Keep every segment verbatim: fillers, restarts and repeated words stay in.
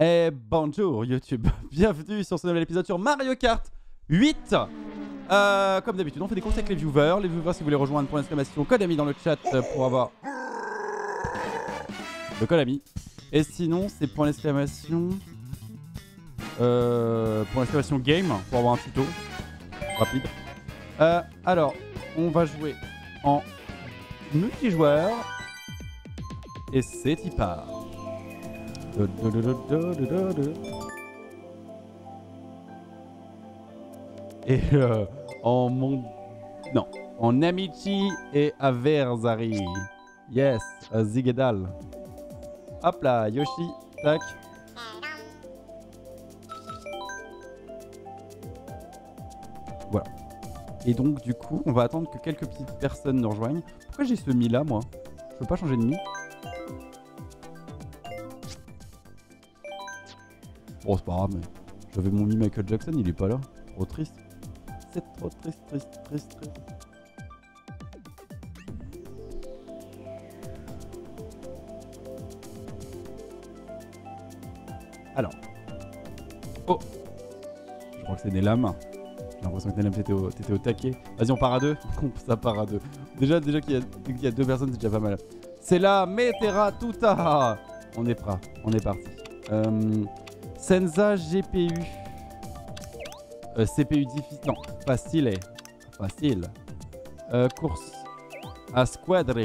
Et bonjour YouTube, bienvenue sur ce nouvel épisode sur Mario Kart huit. euh, Comme d'habitude on fait des courses avec les viewers. Les viewers si vous voulez rejoindre pour l'exclamation code ami dans le chat pour avoir le code ami. Et sinon c'est pour l'exclamation euh, pour l'exclamation game pour avoir un tuto rapide. euh, Alors on va jouer en multijoueur et c'est y part. Et euh, en mon... Non, en Amici et Aversari. Yes, à Zigedal. Hop là, Yoshi, tac. Voilà. Et donc du coup, on va attendre que quelques petites personnes nous rejoignent. Pourquoi j'ai ce Mi là, moi? Je peux pas changer de Mi? Bon, c'est pas grave, mais j'avais mon Mi Michael Jackson, il est pas là. Trop triste. C'est trop triste, triste, triste, triste. Alors. Oh! Je crois que c'est des lames. J'ai l'impression que Nelam t'étais au, au taquet. Vas-y, on part à deux. Ça part à deux. Déjà, déjà qu'il y, y a deux personnes, c'est déjà pas mal. C'est la Metera Tuta. On est prêt. On est parti. Euh... Senza G P U. Euh, C P U difficile. Non, facile. Facile. Euh, course à squadré.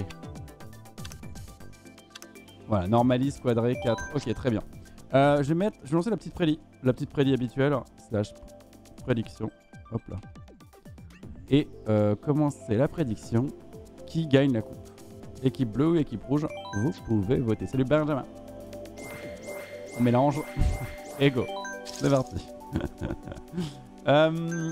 Voilà, normalise, squadré, quatre. Ok, très bien. Euh, je vais mettre. Je vais lancer la petite prédit. La petite prédit habituelle. Slash prédiction. Hop là. Et euh, commencer la prédiction. Qui gagne la coupe? Équipe bleue ou équipe rouge? Vous pouvez voter. Salut Benjamin. On mélange. Et go, c'est parti. euh,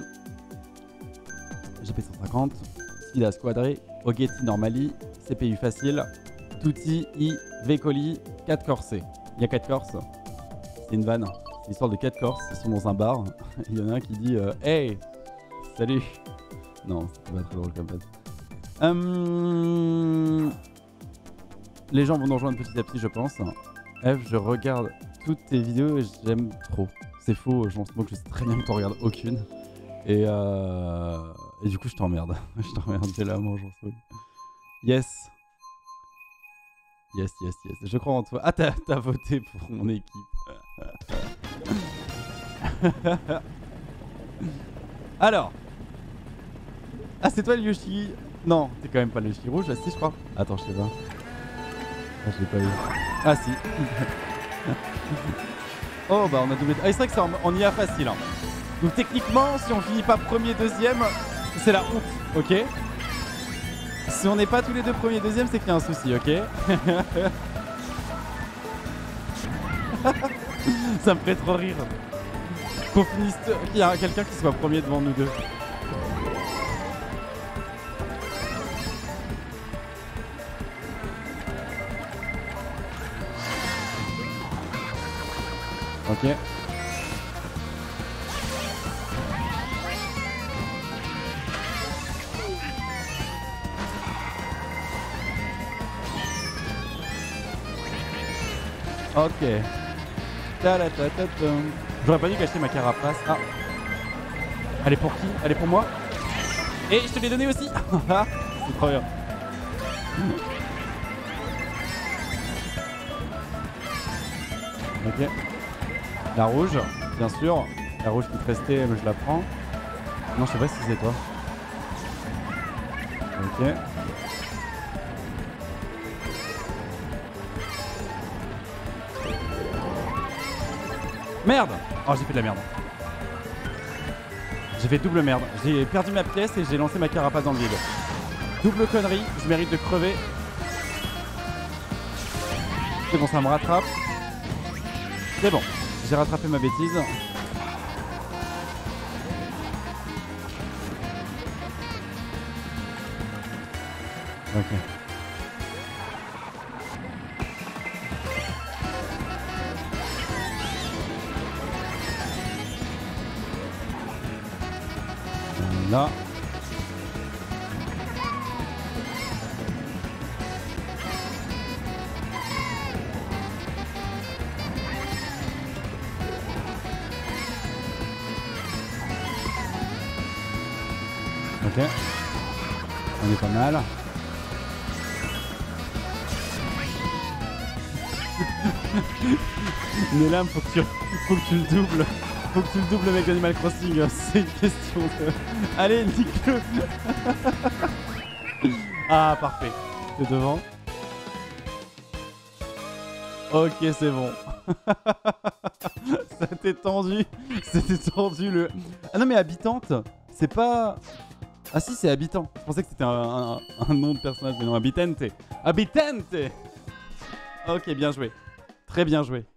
G P cent cinquante, Sida Squadré, Oghetti Normali, C P U facile, Tutti, I, Vecoli, quatre corsés. Il y a quatre corses. C'est une vanne. C'est l'histoire de quatre corses. Ils sont dans un bar. Il y en a un qui dit euh, hey, salut. Non, c'est pas très drôle comme ça. Euh, les gens vont nous rejoindre petit à petit, je pense. F, je regarde toutes tes vidéos et j'aime trop. C'est faux, je pense moi que je sais très bien que t'en regardes aucune. Et, euh... et du coup, je t'emmerde. Je t'emmerde, j'ai l'amour, j'en souviens. Yes. Yes, yes, yes. Je crois en toi. Ah, t'as voté pour mon équipe. Alors. Ah, c'est toi le Yoshi. Non, t'es quand même pas le Yoshi rouge. Ah, si, je crois. Attends, je sais pas. Ah, je l'ai pas vu. Ah, si. Oh bah on a doublé. Ah c'est vrai que c'est en, en I A facile hein. Donc techniquement si on finit pas premier deuxième c'est la honte, ok. Si on n'est pas tous les deux premier deuxième c'est qu'il y a un souci, ok. Ça me fait trop rire qu'on finisse, qu'il y a quelqu'un qui soit premier devant nous deux. Ok. Ok. J'aurais pas dû cacher ma carapace. Ah. Elle est pour qui? Elle est pour moi? Et je te l'ai donné aussi. C'est trop bien. Ok. La rouge, bien sûr. La rouge qui te restait, mais je la prends. Non, je sais pas si c'est toi. Ok. Merde! Oh, j'ai fait de la merde. J'ai fait double merde. J'ai perdu ma pièce et j'ai lancé ma carapace dans le vide. Double connerie, je mérite de crever. C'est bon, ça me rattrape. C'est bon. J'ai rattrapé ma bêtise. Ok. Là. Ok. On est pas mal. Nelam, faut que tu, faut que tu le doubles. Faut que tu le doubles avec Animal Crossing. C'est une question de... Allez, nique-le. Ah, parfait. T'es devant. Ok, c'est bon. C'était tendu. C'était tendu le... Ah non, mais habitante, c'est pas... Ah si, c'est habitant. Je pensais que c'était un, un, un nom de personnage, mais non, habitante. Habitante. Ok, bien joué. Très bien joué.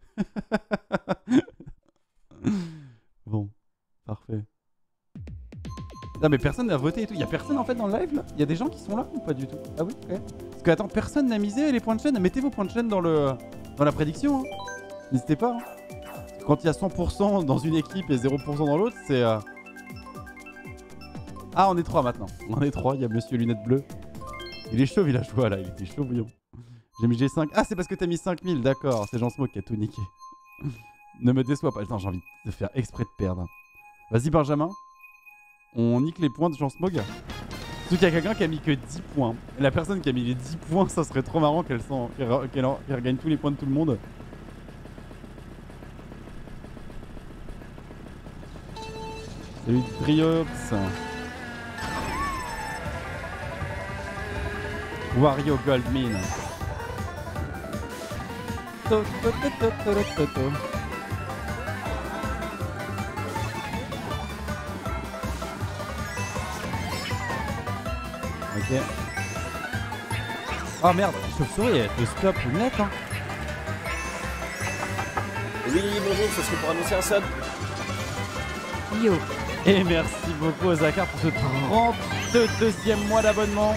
Bon, parfait. Non mais personne n'a voté et tout. Il y a personne en fait dans le live là. Il y a des gens qui sont là ou pas du tout? Ah oui, ok. Parce que attends, personne n'a misé les points de chaîne. Mettez vos points de chaîne dans le dans la prédiction. Hein. N'hésitez pas. Hein. Quand il y a cent pour cent dans une équipe et zéro pour cent dans l'autre, c'est... Euh... Ah, on est trois maintenant. On est trois. Il y a Monsieur Lunette Bleue. Il est chaud villageois là. Il était chaud bouillon. J'ai mis G cinq. Ah, c'est parce que t'as mis cinq mille. D'accord. C'est Jean Smoke qui a tout niqué. Ne me déçois pas. Attends, j'ai envie de faire exprès de perdre. Vas-y Benjamin. On nique les points de Jean Smog. Surtout qu'il y a quelqu'un qui a mis que dix points. Et la personne qui a mis les dix points, ça serait trop marrant qu'elle qu qu qu regagne tous les points de tout le monde. Salut Driops. Wario Goldmine. To, to, to, to, to, to, to. Ok. Oh merde, la chauve-souris elle te stop une lettre hein. Oui, bonjour, ce serait pour annoncer un sub. Yo. Et merci beaucoup Zakar pour ce trente-deuxième mois d'abonnement.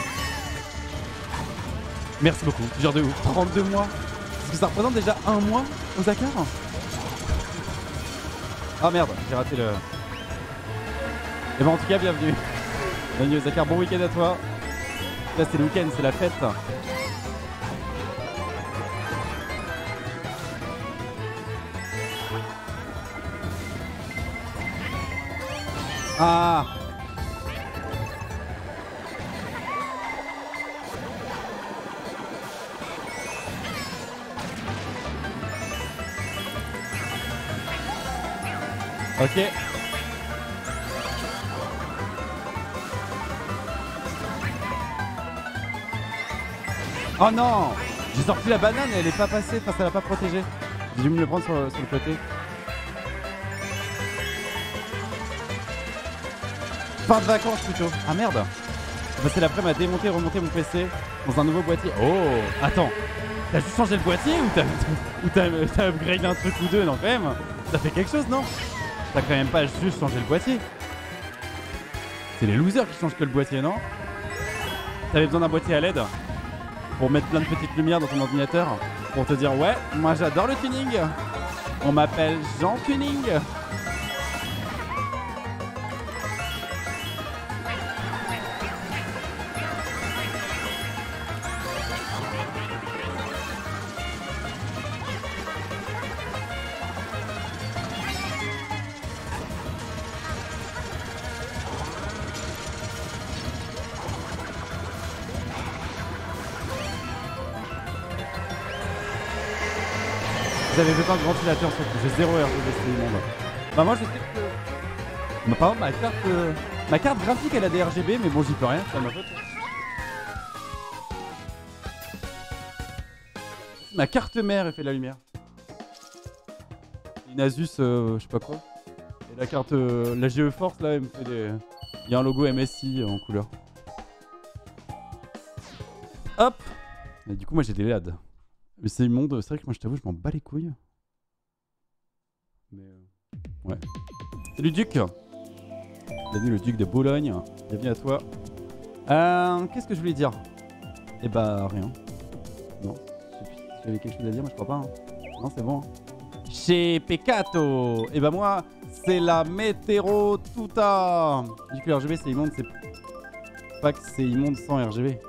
Merci beaucoup, genre de ouf, trente-deux mois. Est-ce que ça représente déjà un mois au Zakar? Ah merde, j'ai raté le... Et ben en tout cas, bienvenue. Bienvenue au Zakar, bon week-end à toi. Là c'est le week-end, c'est la fête. Ah. Ok. Oh non! J'ai sorti la banane et elle est pas passée, enfin ça l'a pas protégé. J'ai dû me le prendre sur, sur le côté. Fin de vacances plutôt. Ah merde! J'ai passé l'après-midi à démonter et remonter mon P C dans un nouveau boîtier. Oh! Attends! T'as juste changé le boîtier ou t'as ou t'as t'as upgrade un truc ou deux? Non quand même! T'as fait quelque chose non? T'as quand même pas juste changé le boîtier. C'est les losers qui changent que le boîtier, non? T'avais besoin d'un boîtier à L E D pour mettre plein de petites lumières dans ton ordinateur pour te dire ouais, moi j'adore le tuning. On m'appelle Jean Tuning. Vous avez besoin de ventilateur surtout, j'ai zéro R G B c'est le monde. Bah moi je sais que... Bah, par exemple ma carte, euh... ma carte graphique elle a des R G B mais bon j'y peux rien, c'est pas ma faute. Ma carte mère elle fait la lumière. Une Asus euh, je sais pas quoi. Et la carte, euh, la G E Force là elle me fait des... Il y a un logo M S I en couleur. Hop. Et du coup moi j'ai des L E D. Mais c'est immonde, c'est vrai que moi je t'avoue, je m'en bats les couilles. Mais euh... ouais. Salut Duc. Bienvenue le Duc de Bologne. Bienvenue à toi. Euh, Qu'est-ce que je voulais dire? Eh bah rien. Non. Je sais plus si j'avais quelque chose à dire, mais je crois pas. Hein. Non, c'est bon. Chez Peccato. Eh bah moi, c'est la météo tuta. Du coup, le R G B c'est immonde, c'est pas que c'est immonde sans R G B.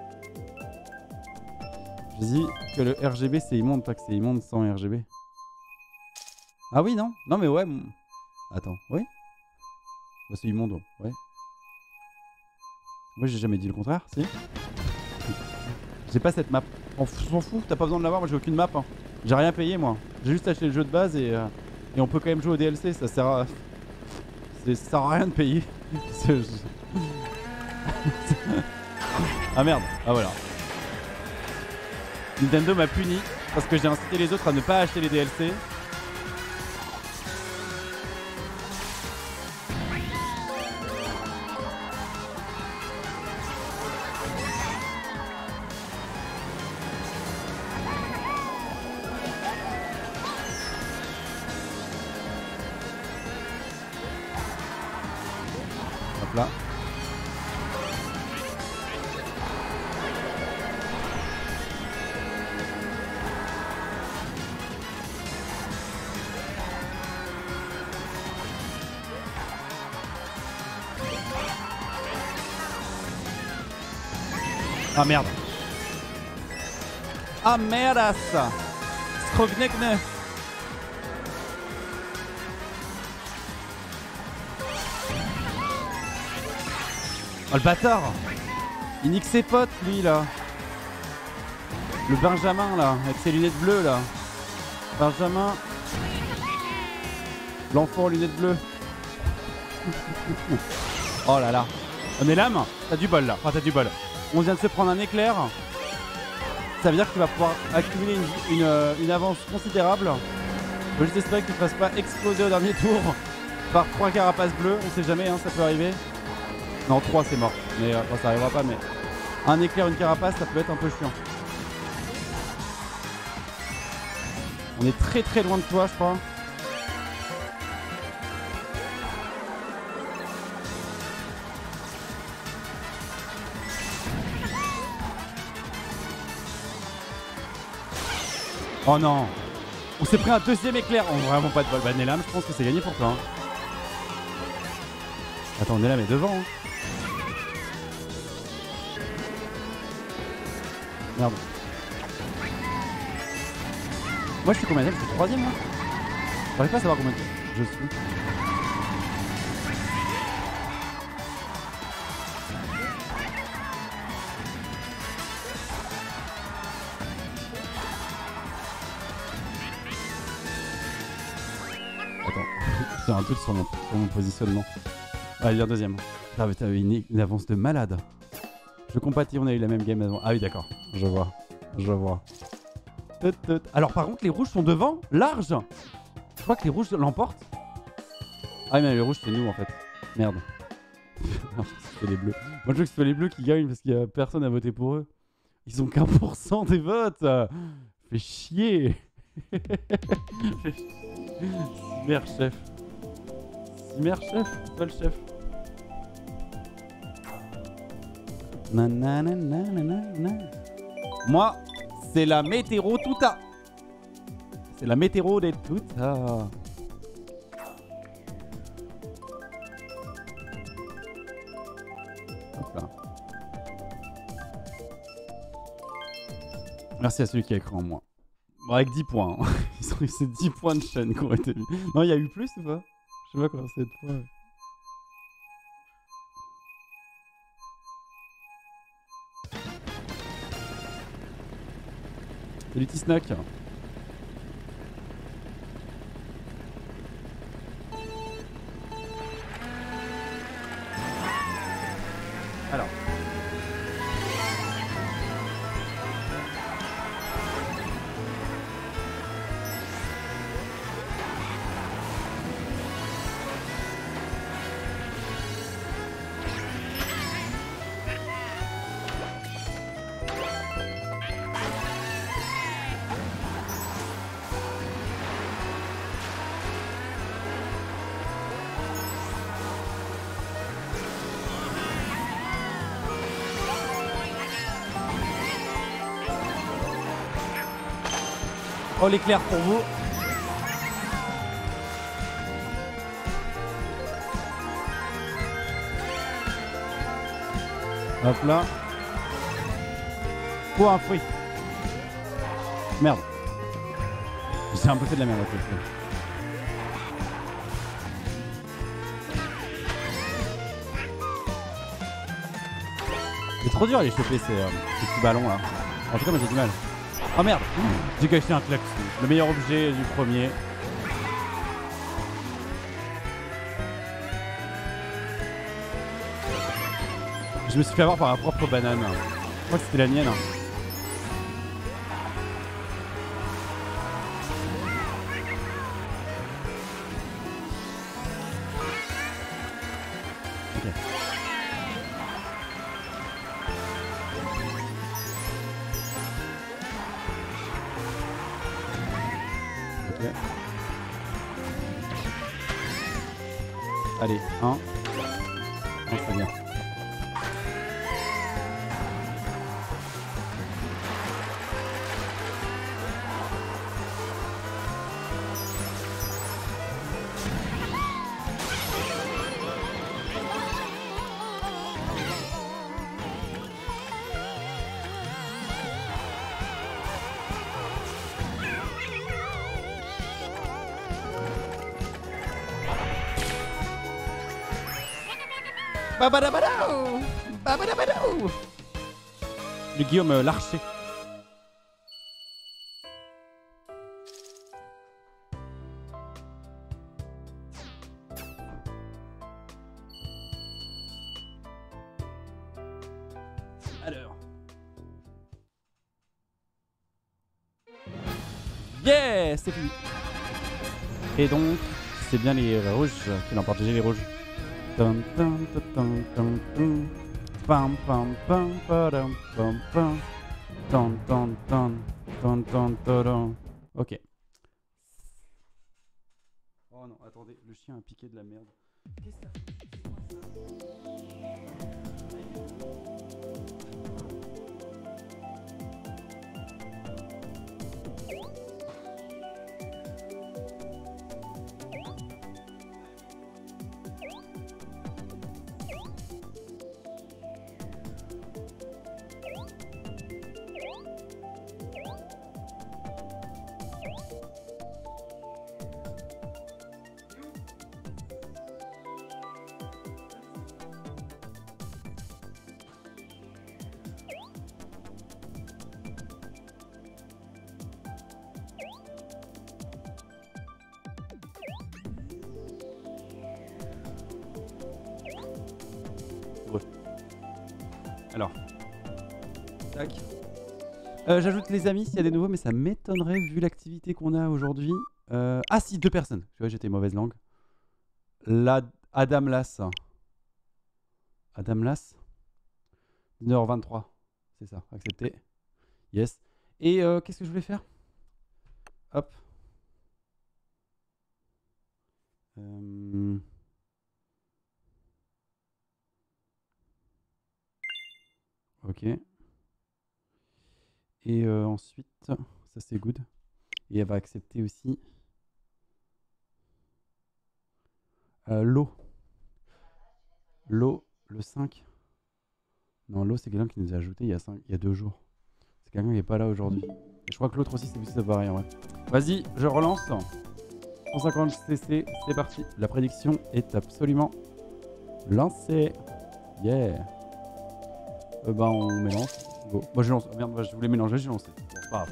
Je dis que le R G B c'est immonde, pas que c'est immonde sans R G B. Ah oui, non? Non mais ouais. Attends, oui? Bah, c'est immonde, ouais. Moi j'ai jamais dit le contraire, si. J'ai pas cette map. On s'en fout, t'as pas besoin de l'avoir, moi j'ai aucune map. Hein. J'ai rien payé moi. J'ai juste acheté le jeu de base et, euh, et on peut quand même jouer au D L C, ça sert à... Ça sert à rien de payer. Ah merde, ah voilà. Nintendo m'a puni parce que j'ai incité les autres à ne pas acheter les D L C. Hop là. Ah merde. Ah merde ça. Skrognekne. Oh le bâtard. Il nique ses potes lui là. Le Benjamin là, avec ses lunettes bleues là. Benjamin. L'enfant aux lunettes bleues. Oh là là. On est l'âme. T'as du bol là. Enfin t'as du bol. On vient de se prendre un éclair. Ça veut dire que tu vas pouvoir accumuler une, une, euh, une avance considérable. Je veux juste espérer que tu ne te fasses pas exploser au dernier tour par trois carapaces bleues. On sait jamais, hein, ça peut arriver. Non, trois c'est mort. Mais euh, bon, ça arrivera pas. Mais un éclair, une carapace, ça peut être un peu chiant. On est très très loin de toi, je crois. Oh non. On s'est pris un deuxième éclair. On n'a vraiment pas de bol. Bah Nelam, je pense que c'est gagné pour toi. Hein. Attends, Nelam est devant. Hein. Merde. Moi je suis combien de Je suis troisième là. J'arrive pas à savoir combien de je suis. J'ai un doute sur mon, sur mon positionnement. Ah, il est en deuxième. Ah, mais t'avais une, une avance de malade. Je compatis, on a eu la même game avant. Ah oui, d'accord. Je vois. Je vois. Tout, tout. Alors, par contre, les rouges sont devant. Large. Je crois que les rouges l'emportent. Ah, mais les rouges, c'est nous en fait. Merde. C'est les bleus. Moi, je veux que ce soit les bleus qui gagnent parce qu'il y a personne à voter pour eux. Ils ont qu'un pour cent des votes. Fait chier. Merde, chef. Merde chef, pas le chef. Nananana. Moi, c'est la météo tuta. C'est la météo des tuta. Hop là. Merci à celui qui a écrit en moi. Bon, avec dix points. Hein. Ils ont eu ces dix points de chaîne qui ont été mis. Non, il y a eu plus ou pas? Je sais pas comment c'est de points. Salut Tisnock. Alors. Oh l'éclair pour vous. Hop là. Oh un fruit. Merde. J'ai un peu fait de la merde avec le fruit. C'est trop dur à les choper ces, euh, ces petits ballons là. En tout cas moi j'ai du mal. Oh merde, j'ai gâché un klaxon. Le meilleur objet du premier. Je me suis fait avoir par ma propre banane. Je crois que c'était la mienne. Ok. Ok. Allez, un. Un, c'est bien. Babadabadou Babadabadou. Le Guillaume euh, l'archer. Alors. Yeah, c'est fini. Et donc, c'est bien les rouges qui l'emportent. G G les rouges. Dun, dun, dun, dun, dun, dun. Pam, pam, pam, padam, pam, pam. Dun, dun, dun, dun, dun, dun, dun. Ok. Oh non, attendez, le chien a piqué de la merde. Qu'est-ce que ça fait? Alors, tac. Euh, J'ajoute les amis s'il y a des nouveaux, mais ça m'étonnerait vu l'activité qu'on a aujourd'hui. Euh... Ah si, deux personnes. Tu vois, j'étais mauvaise langue. La... Adam Lass. Adam Lass. une heure vingt-trois. C'est ça, accepté. Yes. Et euh, qu'est-ce que je voulais faire? Hop. Euh... Ok. Et euh, ensuite, ça c'est good. Et elle va accepter aussi euh, l'eau. L'eau, le cinq. Non, l'eau c'est quelqu'un qui nous a ajouté il y a, cinq, il y a deux jours. C'est quelqu'un qui n'est pas là aujourd'hui. Et je crois que l'autre aussi c'est pareil en vrai. Vas-y, je relance. cent cinquante C C, c'est parti. La prédiction est absolument lancée. Yeah. Euh, bah on mélange. Go. Moi je lance. Oh, merde, je voulais mélanger, j'ai lancé. Bon, c'est pas grave.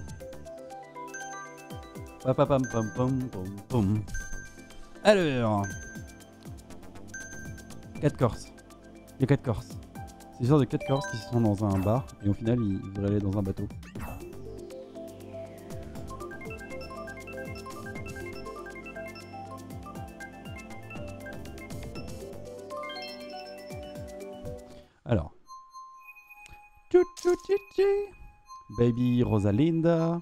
Papapam pam pam pam pam. Alors. quatre Corses. Il y a quatre Corses. C'est l'histoire de quatre Corses qui sont dans un bar et au final ils voudraient aller dans un bateau. Alors. Tchou tchou tchou tchou. Baby Rosalinda.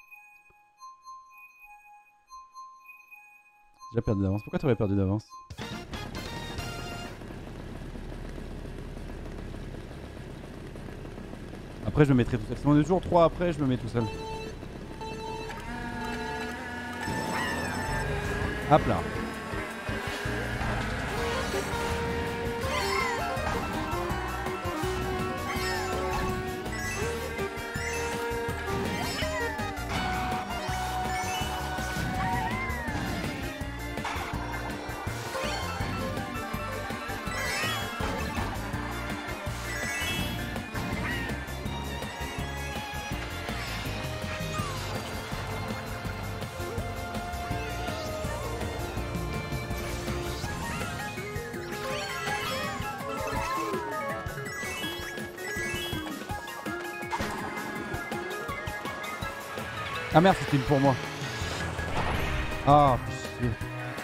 J'ai perdu d'avance. Pourquoi tu aurais perdu d'avance? Après je me mettrai tout seul. Si on est toujours trois après, je me mets tout seul. Hop là. Ah merde, c'était une pour moi. Ah, oh, chier.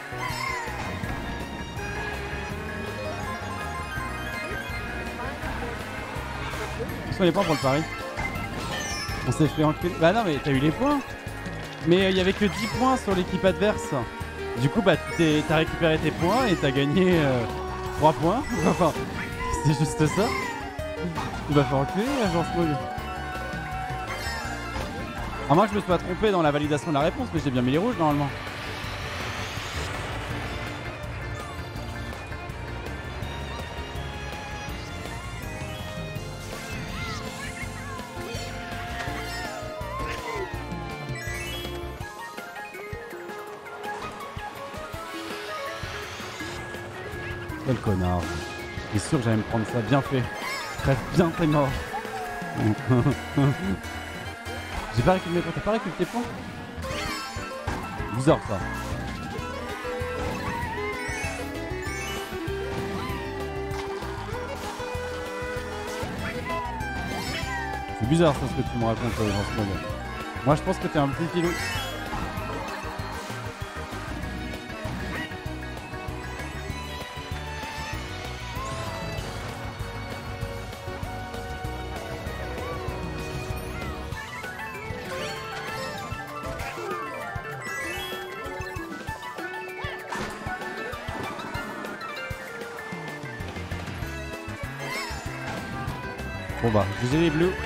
Quels sont les points pour le pari? On s'est fait enculer. Bah non, mais t'as eu les points. Mais il euh, y avait que dix points sur l'équipe adverse. Du coup, bah t'as récupéré tes points et t'as gagné euh, trois points. Enfin, c'est juste ça. Tu vas faire enculer, agent Smog. Ah, moi, je me suis pas trompé dans la validation de la réponse, mais j'ai bien mis les rouges normalement. Quel connard. J'étais sûr que j'allais me prendre ça. Bien fait. Très bien fait mort. J'ai pas récupéré mes points. T'as pas récupéré tes points? Bizarre ça. C'est bizarre ça ce que tu me racontes dans ce moment. Moi je pense que t'es un petit filou. Bon bah, j'ai les bleus.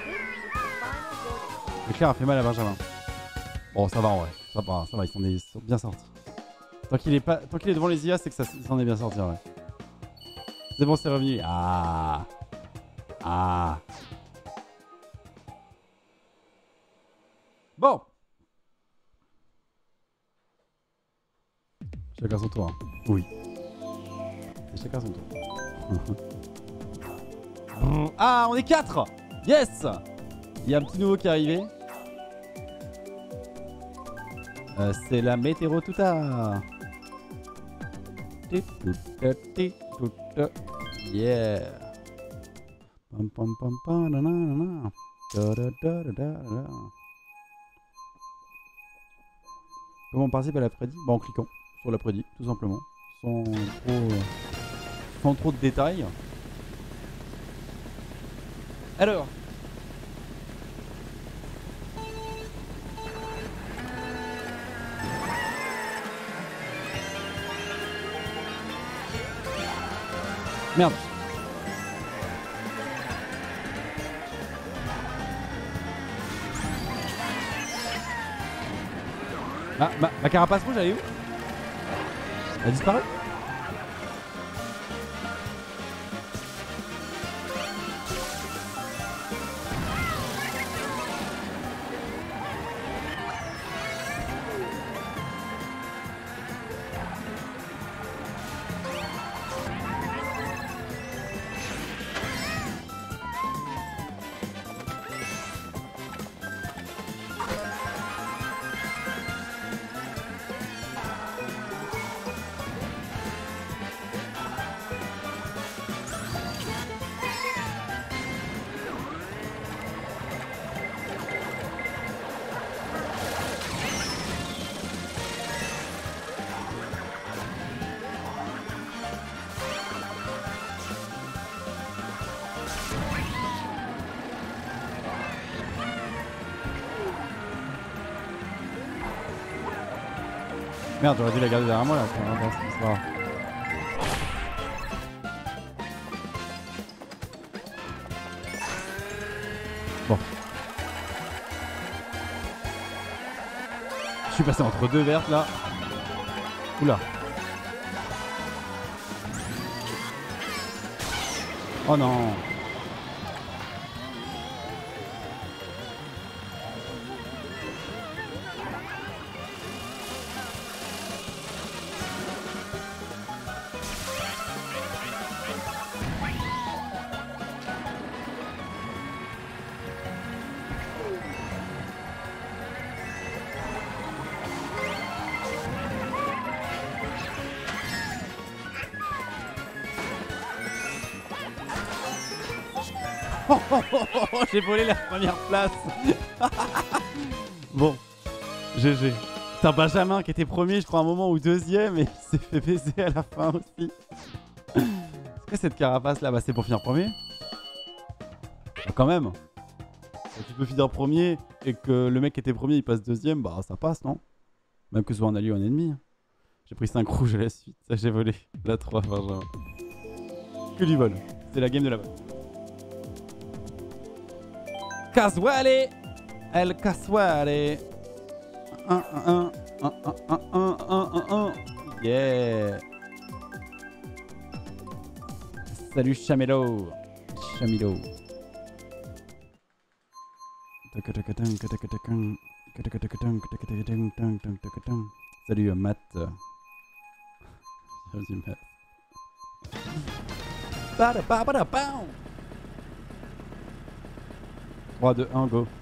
Le clair a fait mal à Benjamin. Bon, ça va en vrai. Ça va, ça va, ils sont, des, ils sont bien sortis. Tant qu'il est, pas, tant qu'il est devant les I A, c'est que ça s'en est bien sorti en vrai. C'est bon, c'est revenu. Ah. Ah. Bon. Chacun son tour. Hein. Oui. C'est chacun son tour. Ah, on est quatre. Yes. Il y a un petit nouveau qui est arrivé. Euh, c'est la météo tout à. Yeah. Pam pam pam pam nanana. Da da da da da. Comment on participe à la prédit? Bah en cliquant sur la prédit, tout simplement. Sans trop, sans trop de détails. Alors. Merde. Ah, ma, ma carapace rouge, elle est où? Elle a disparu? Merde, j'aurais dû la garder derrière moi là, c'est pas grave. Bon. Je suis passé entre deux vertes là. Oula. Oh non. Oh, oh, oh, oh, j'ai volé la première place. Bon, G G. C'est Benjamin qui était premier, je crois, à un moment, ou deuxième, et il s'est fait baiser à la fin aussi. Est-ce que cette carapace là, bah, c'est pour finir premier? Bah, quand même. Si tu peux finir premier et que le mec qui était premier il passe deuxième, bah ça passe, non? Même que ce soit un allié ou un ennemi. J'ai pris cinq rouges à la suite, ça j'ai volé. La trois, Benjamin. Que du vol. C'est la game de la balle. Casuale! El Casuale! un un un un un un un un un. Yeah! Salut Chamelo! Chamilo! Salut Matt. Salut Matt. trois, deux, un, go.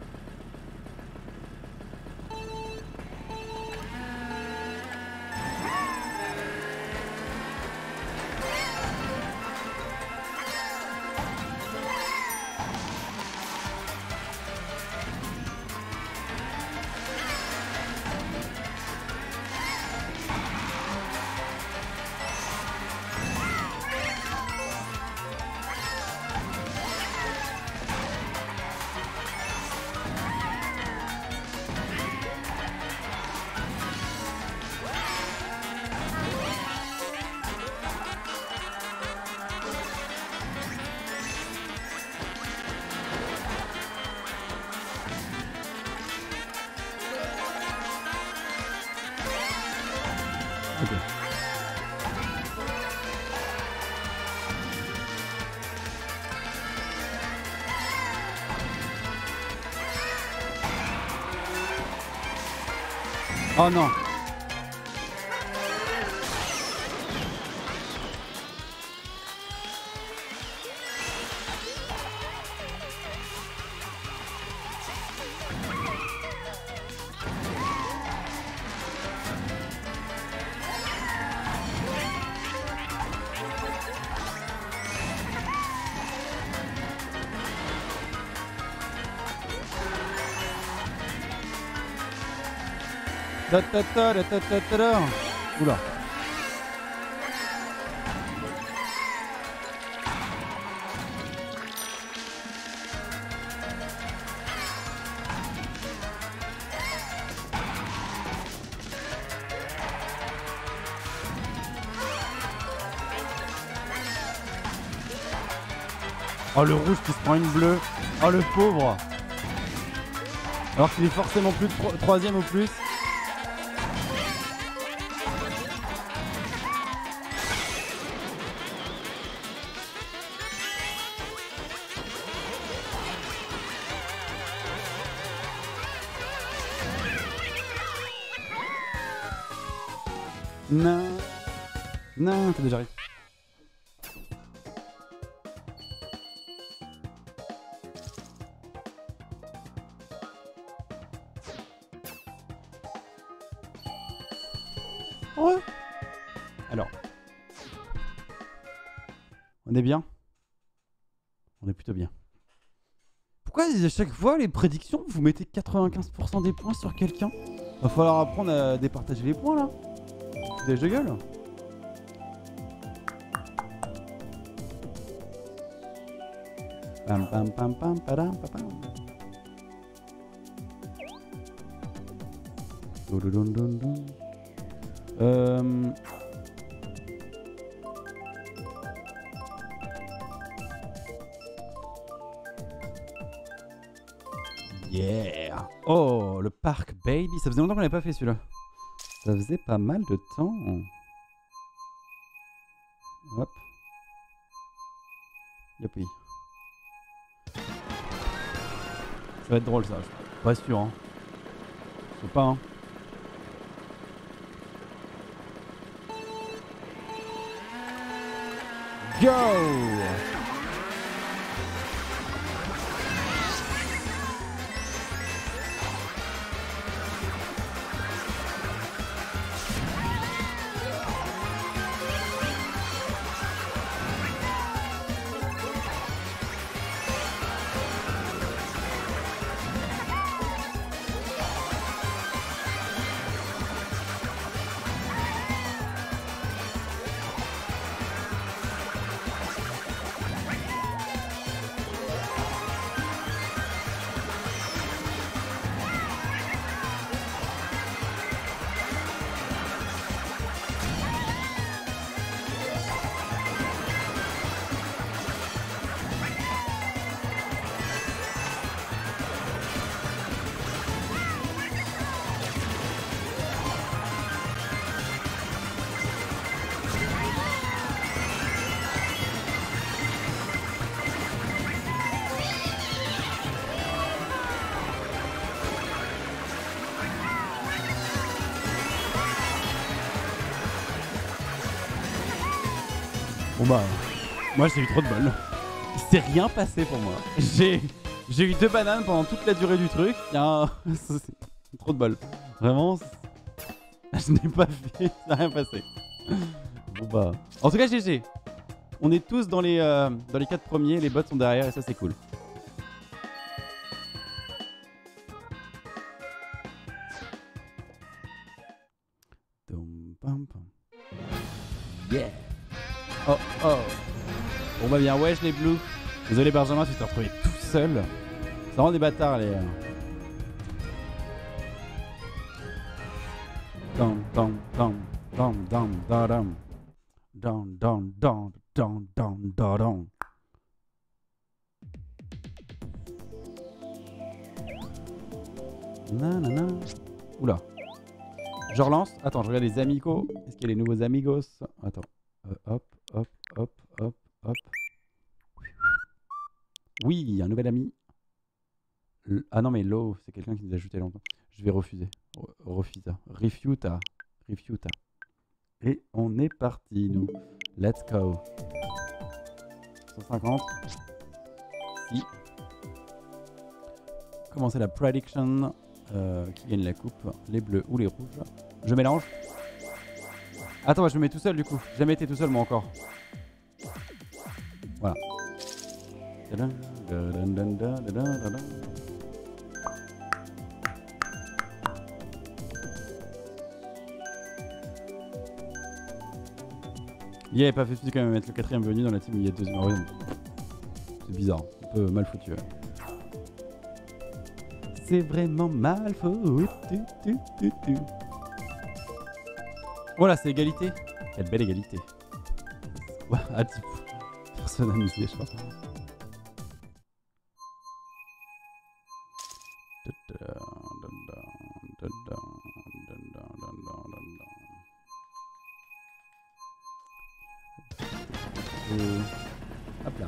Ok. Oh non. Ta ta ta ta ta ta ta. Oula. Oh le rouge qui se prend une bleue. Oh le pauvre. Alors qu'il est forcément plus de tro troisième ou plus. Non. Non, t'as déjà arrivé. Ouais. Alors. On est bien? On est plutôt bien. Pourquoi à chaque fois les prédictions vous mettez quatre-vingt-quinze pour cent des points sur quelqu'un? Va falloir apprendre à départager les points là. Foutage de gueule. Pam pam pam pam padam pam. Euh... Yeah. Oh, le parc baby. Ça faisait longtemps qu'on n'avait pas fait celui-là. Ça faisait pas mal de temps. Hop. Youpi. Ça va être drôle ça. Je suis pas sûr. Hein. Je sais pas. Hein. Go! Bon bah, moi j'ai eu trop de bol. Il s'est rien passé pour moi. J'ai j'ai eu deux bananes pendant toute la durée du truc. Il y a un... trop de bol. Vraiment, je n'ai pas fait, ça n'a rien passé. Bon bah, en tout cas G G. On est tous dans les euh, dans les quatre premiers, les bots sont derrière et ça c'est cool. Yeah. Oh oh. Bon bah bien, wesh les blues. Désolé Benjamin, tu t'es retrouvé tout seul. C'est vraiment des bâtards les... Dum dum dum dum dum dum dum dum dum dum dum dum dum. Nanana. Oula. Je relance. Attends, je regarde les amigos. Est-ce qu'il y a les nouveaux amigos? Attends. Euh, hop, hop, hop, hop, hop. Oui, il y a un nouvel ami. L ah non, mais Low, c'est quelqu'un qui nous a ajouté longtemps. Je vais refuser. Refusa. Refuta. Refuta. Et on est parti, nous. Let's go. cent cinquante. Si. Commencer la prediction. Euh, qui gagne la coupe, les bleus ou les rouges. Je mélange. Attends, je me mets tout seul du coup. J'ai jamais été tout seul moi encore. Voilà. Il yeah, pas fait quand même mettre le quatrième venu dans la team où il y a deux numéros. C'est bizarre, un peu mal foutu. Ouais. C'est vraiment mal foutu. Voilà, c'est égalité. Quelle belle égalité. Ouais, à type personnalisé, je crois. Euh, hop là.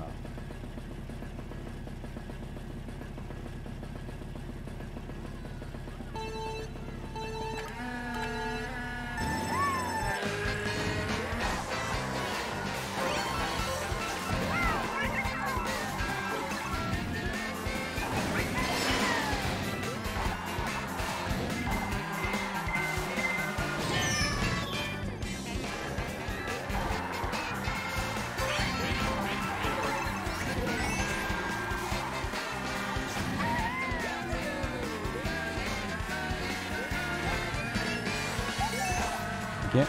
Ok.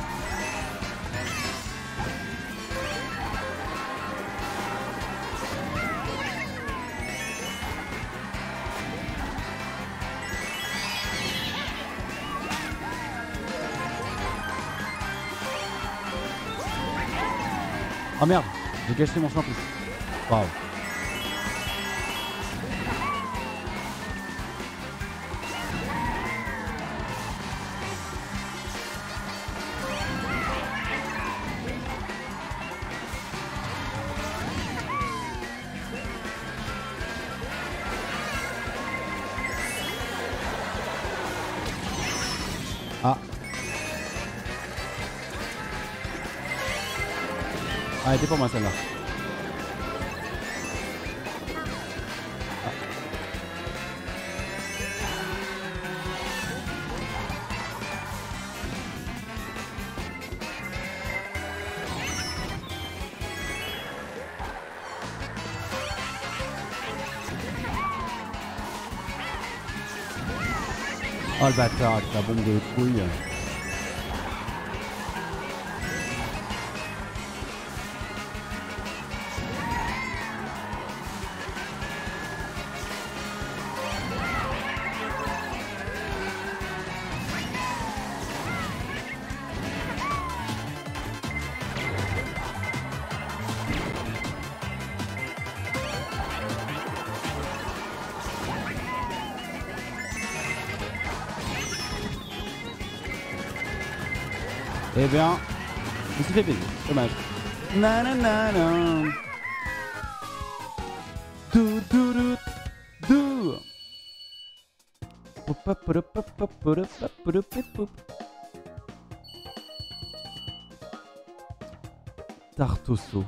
Oh merde, j'ai gâché mon champ en plus. Waouh. Ah. Ah, elle était pour moi celle-là. Oh le bâtard avec la bombe de couille. Eh bien, je me suis fait plaisir. Dommage. Nanana. Dou dou dou dou. Pop pop pop pop pop pop pop pop. Tartosso.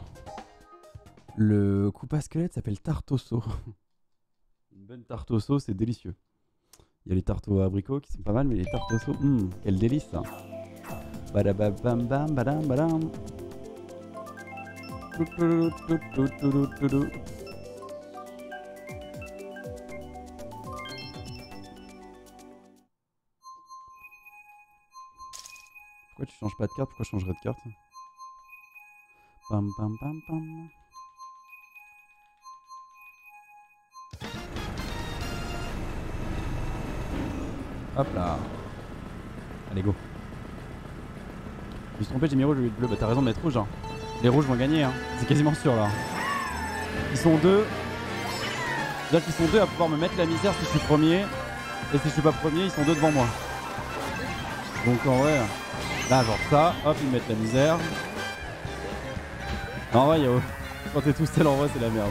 Le coupe à squelette s'appelle Tartosso. Une bonne Tartosso, c'est délicieux. Il y a les tartes aux abricots qui sont pas mal, mais les Tartosso, mmh, quel délice ça. Badabam bam badam badam. Pourquoi tu changes pas de carte? Pourquoi je changerais de carte? Pam pam pam pam. Hop là. Allez go. Je me suis trompé, j'ai mis rouge au lieu de bleu. Bah t'as raison de mettre rouge hein. Les rouges vont gagner hein. C'est quasiment sûr là. Ils sont deux. C'est-à-dire qu'ils sont deux à pouvoir me mettre la misère si je suis premier. Et si je suis pas premier, ils sont deux devant moi. Donc en vrai, là genre ça, hop ils me mettent la misère. En vrai, yo, quand t'es tout seul en vrai c'est la merde.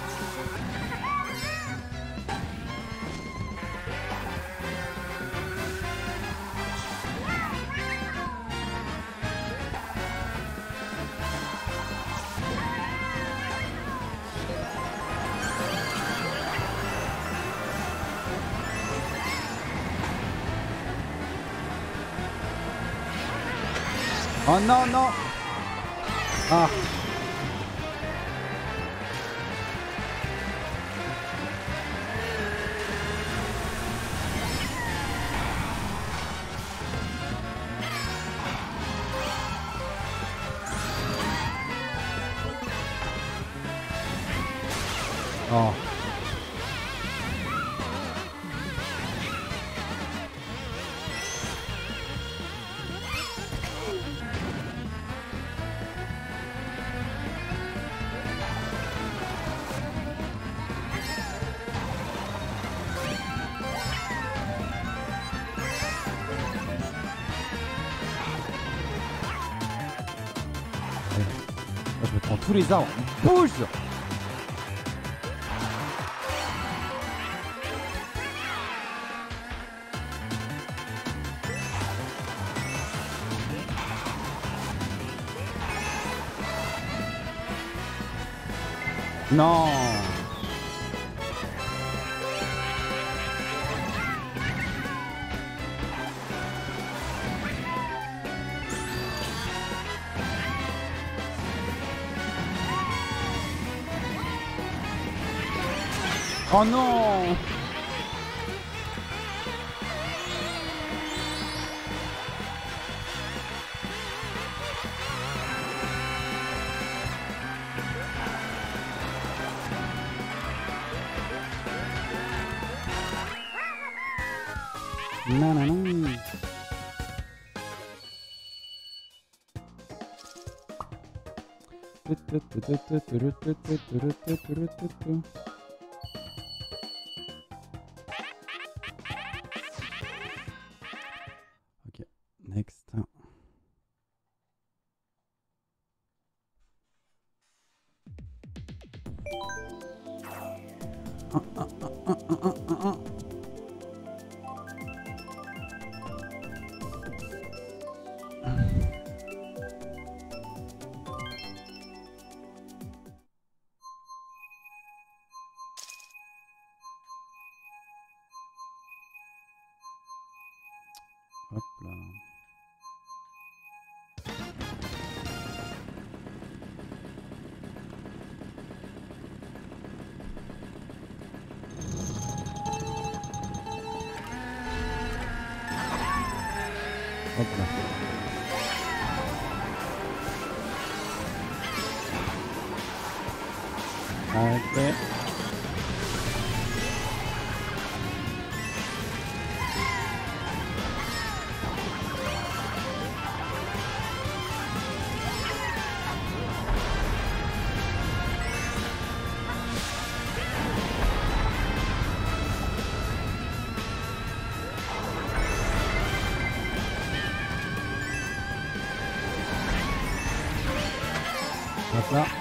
Oh non, non. Ah. Oh. Là, je me prends tous les arbres. Bouge! Non. Oh non. Non, non, non. Ok, next. Un, un, un, un, un, un, un. Hop là. Hop là. Ok. Hop là.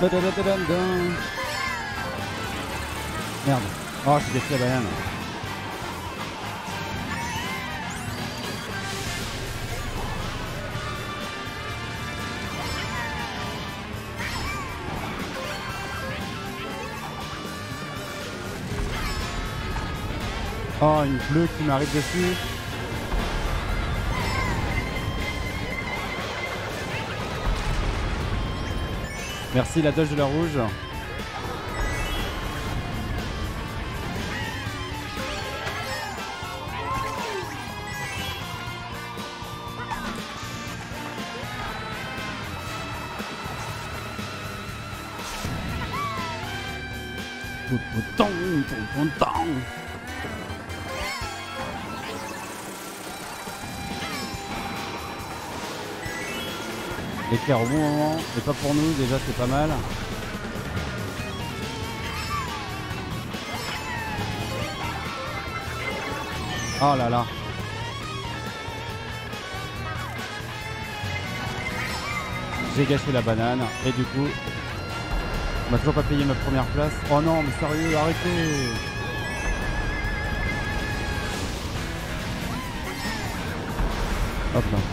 Merde. Oh, j'ai cassé la banane. Oh, une bleue qui m'arrive dessus. Merci la dodge de la rouge. L'éclair au bon moment, mais pas pour nous, déjà c'est pas mal. Oh là là. J'ai gâché la banane et du coup, on m'a toujours pas payé ma première place. Oh non, mais sérieux, arrêtez. Hop là.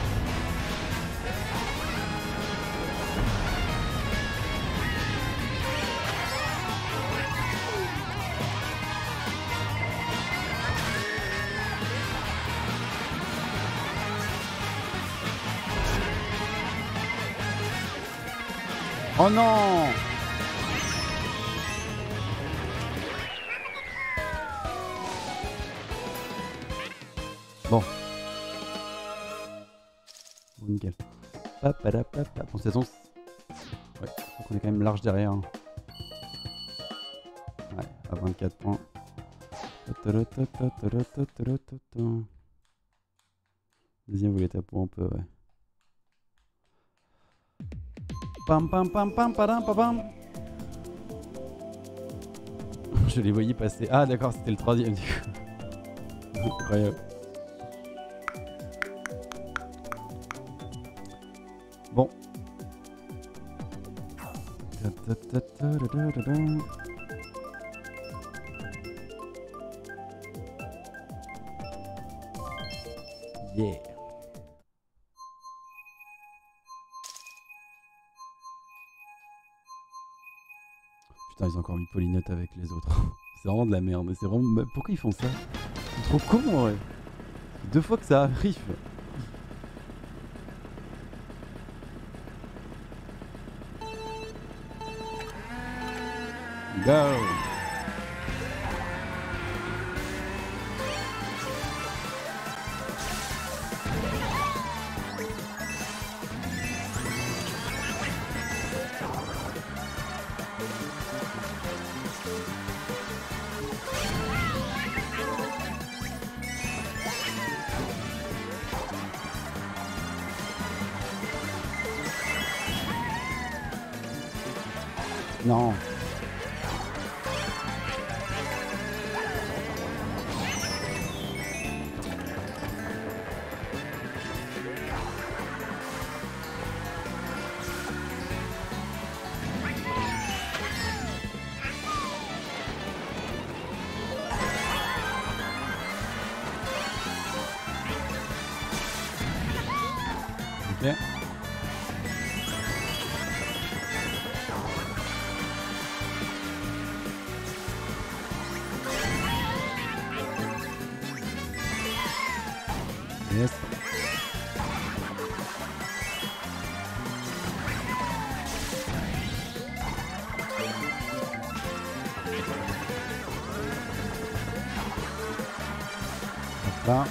Oh non! Bon. Bon, nickel. Bon, de toute façon, ouais, donc on est quand même large derrière. Ouais, à vingt-quatre points. Deuxième, vous les tapons un peu, ouais. Pam pam pam pam padam pam pam. Je les voyais passer. Ah d'accord, c'était le troisième du coup. Incroyable. Bon. Yeah. Putain, ils ont encore mis Polinote avec les autres. C'est vraiment de la merde. C'est vraiment... Pourquoi ils font ça? C'est trop con, ouais. Deux fois que ça arrive. Go. Non. Ok. Yes. Hop là.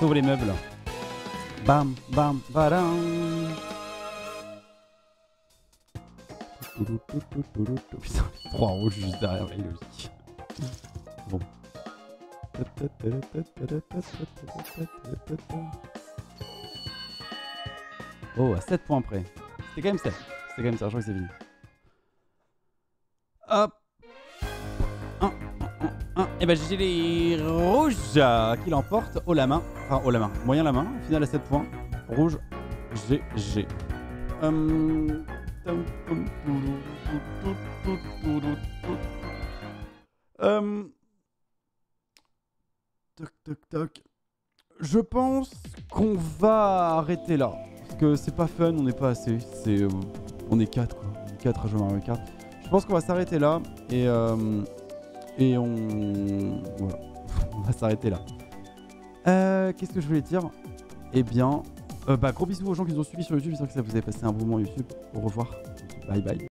sauve les meubles. Bam, bam, badam. Putain, trois rouges juste derrière, la logique. Bon. Oh, à sept points près. C'était quand même sept. C'était quand même ça, je crois que c'est fini. Hop. un, un, un. Et ben j'ai les rouges qui l'emportent haut la main. Enfin, haut la main. Moyen la main. Final à sept points. Rouge. G G. Hum... Euh... Toc toc toc. Je pense qu'on va arrêter là. Parce que c'est pas fun, on n'est pas assez. C'est, euh, on est quatre quoi. On est quatre à jouer à Mario Kart. Je pense qu'on va s'arrêter là. Et, euh, et on... Voilà. On va s'arrêter là. Euh, Qu'est-ce que je voulais dire? Eh bien... Euh, bah, gros bisous aux gens qui nous ont suivis sur YouTube. J'espère que ça vous a passé un bon moment YouTube. Au revoir. Bye bye.